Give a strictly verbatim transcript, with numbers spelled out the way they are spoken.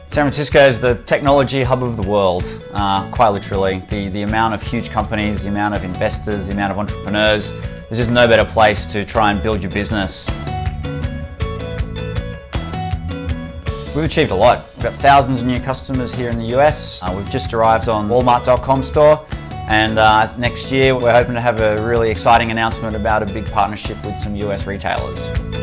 San Francisco is the technology hub of the world, uh, quite literally. The, the amount of huge companies, the amount of investors, the amount of entrepreneurs, there's just no better place to try and build your business. We've achieved a lot. We've got thousands of new customers here in the U S. Uh, we've just arrived on Walmart dot com store, and uh, next year we're hoping to have a really exciting announcement about a big partnership with some U S retailers.